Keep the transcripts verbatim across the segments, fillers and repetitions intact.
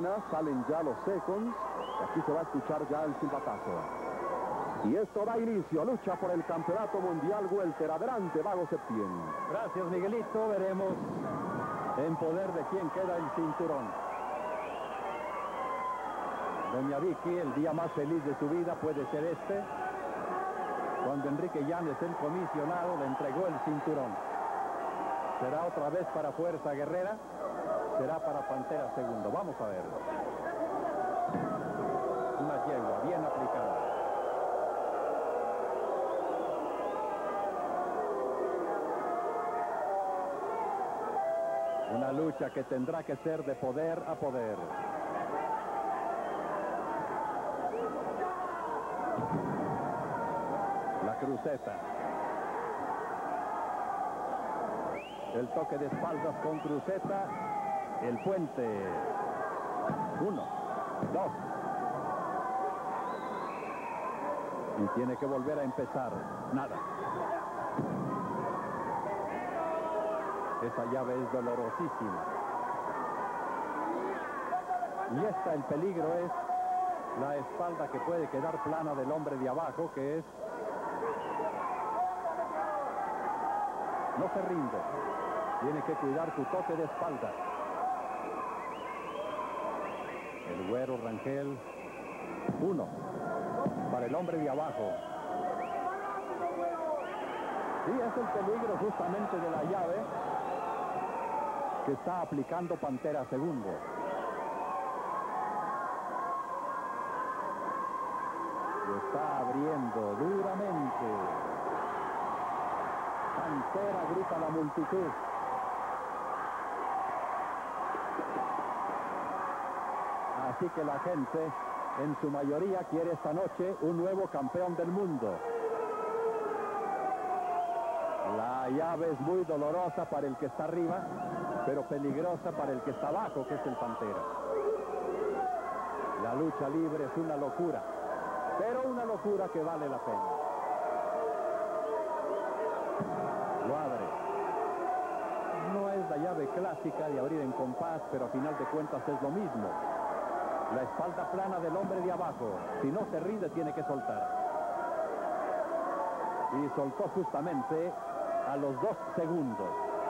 Salen ya los seconds. Aquí se va a escuchar ya el silbatazo. Y esto da inicio a lucha por el campeonato mundial welter. Adelante, Vago Septién. Gracias, Miguelito. Veremos en poder de quién queda el cinturón. Doña Vicky, el día más feliz de su vida puede ser este, cuando Enrique Llanes, el comisionado, le entregó el cinturón. ¿Será otra vez para Fuerza Guerrera? ¿Será para Pantera Segundo? Vamos a ver. Una yegua bien aplicada. Una lucha que tendrá que ser de poder a poder. La cruceta. El toque de espaldas con cruceta. El puente. Uno, dos. Y tiene que volver a empezar. Nada. Esa llave es dolorosísima. Y esta, el peligro es la espalda que puede quedar plana del hombre de abajo, que es... No se rinde. Tiene que cuidar su toque de espalda. El güero Rangel. Uno. Para el hombre de abajo. Sí, es el peligro justamente de la llave que está aplicando Pantera Segundo. Lo está abriendo duramente. Pantera, grita la multitud. Así que la gente, en su mayoría, quiere esta noche un nuevo campeón del mundo. La llave es muy dolorosa para el que está arriba, pero peligrosa para el que está abajo, que es el Pantera. La lucha libre es una locura, pero una locura que vale la pena. Lo abre. No es la llave clásica de abrir en compás, pero a final de cuentas es lo mismo. La espalda plana del hombre de abajo. Si no se rinde, tiene que soltar. Y soltó justamente a los dos segundos.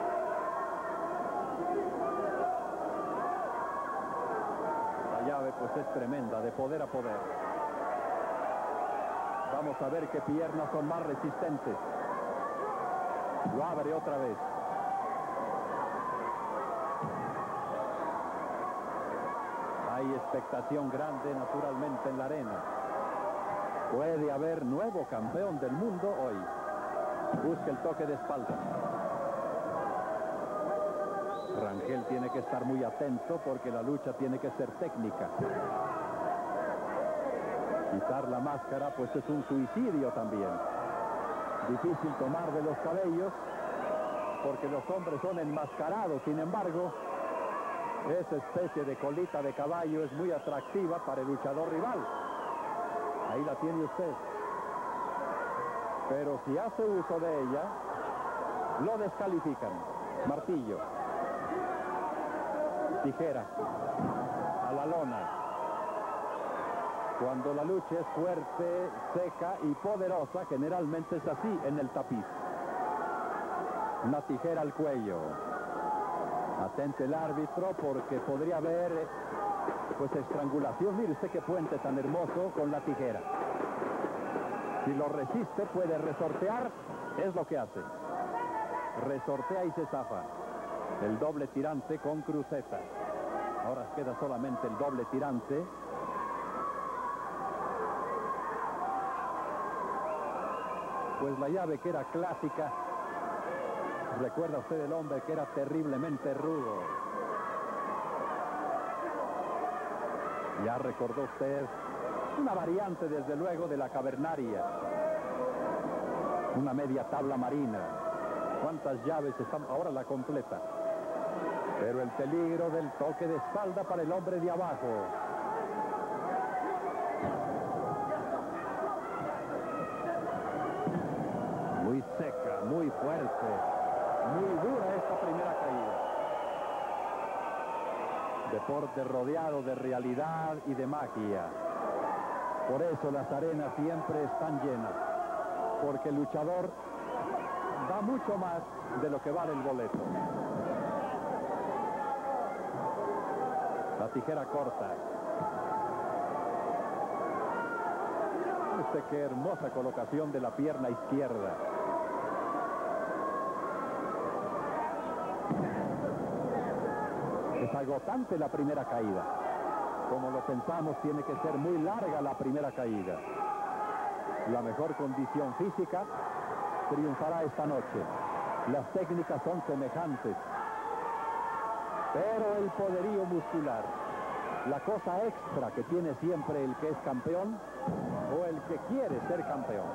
La llave pues es tremenda, de poder a poder. Vamos a ver qué piernas son más resistentes. Lo abre otra vez. Hay expectación grande, naturalmente, en la arena. Puede haber nuevo campeón del mundo hoy. Busca el toque de espalda. Rangel tiene que estar muy atento porque la lucha tiene que ser técnica. Quitar la máscara pues es un suicidio también. Difícil tomar de los cabellos porque los hombres son enmascarados. Sin embargo, esa especie de colita de caballo es muy atractiva para el luchador rival. Ahí la tiene usted. Pero si hace uso de ella, lo descalifican. Martillo. Tijera. A la lona. Cuando la lucha es fuerte, seca y poderosa, generalmente es así en el tapiz. Una tijera al cuello. Atente el árbitro porque podría haber pues estrangulación. Mire usted qué puente tan hermoso con la tijera. Si lo resiste puede resortear, es lo que hace. Resortea y se zafa. El doble tirante con cruceta. Ahora queda solamente el doble tirante. Pues la llave que era clásica. Recuerda usted el hombre que era terriblemente rudo. Ya recordó usted una variante desde luego de la cavernaria. Una media tabla marina. ¿Cuántas llaves están? Ahora la completa. Pero el peligro del toque de espalda para el hombre de abajo. Muy seca, muy fuerte. Muy dura esta primera caída. Deporte rodeado de realidad y de magia. Por eso las arenas siempre están llenas, porque el luchador da mucho más de lo que vale el boleto. La tijera corta. Este qué hermosa colocación de la pierna izquierda. Es agotante la primera caída. Como lo pensamos, tiene que ser muy larga la primera caída. La mejor condición física triunfará esta noche. Las técnicas son semejantes, pero el poderío muscular, la cosa extra que tiene siempre el que es campeón o el que quiere ser campeón.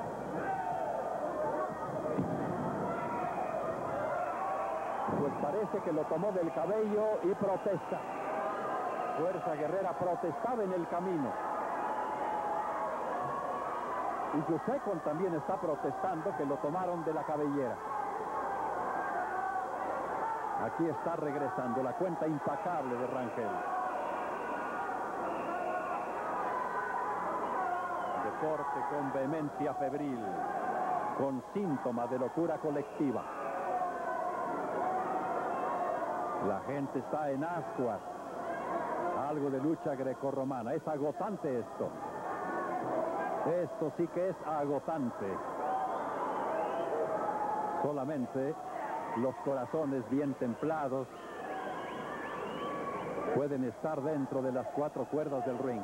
Pues parece que lo tomó del cabello y protesta. Fuerza Guerrera protestaba en el camino. Y su second también está protestando que lo tomaron de la cabellera. Aquí está regresando la cuenta impecable de Rangel. Deporte con vehemencia febril, con síntoma de locura colectiva. La gente está en ascuas. Algo de lucha grecorromana. Es agotante esto. Esto sí que es agotante. Solamente los corazones bien templados pueden estar dentro de las cuatro cuerdas del ring.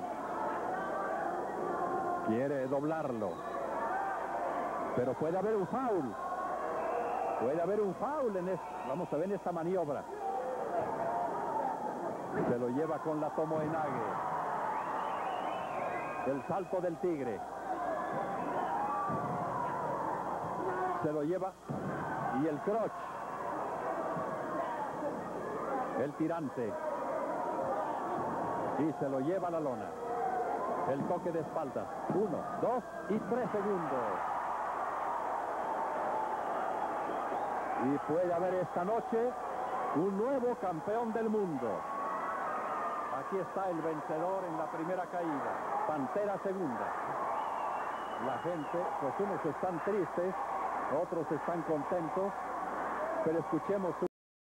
Quiere doblarlo, pero puede haber un foul. Puede haber un foul en esto. Vamos a ver esta maniobra. Se lo lleva con la Tomoe-nage. El salto del tigre. Se lo lleva. Y el crotch. El tirante. Y se lo lleva a la lona. El toque de espalda. Uno, dos y tres segundos. Y puede haber esta noche un nuevo campeón del mundo. Aquí está el vencedor en la primera caída. Pantera segunda. La gente, pues unos están tristes, otros están contentos, pero escuchemos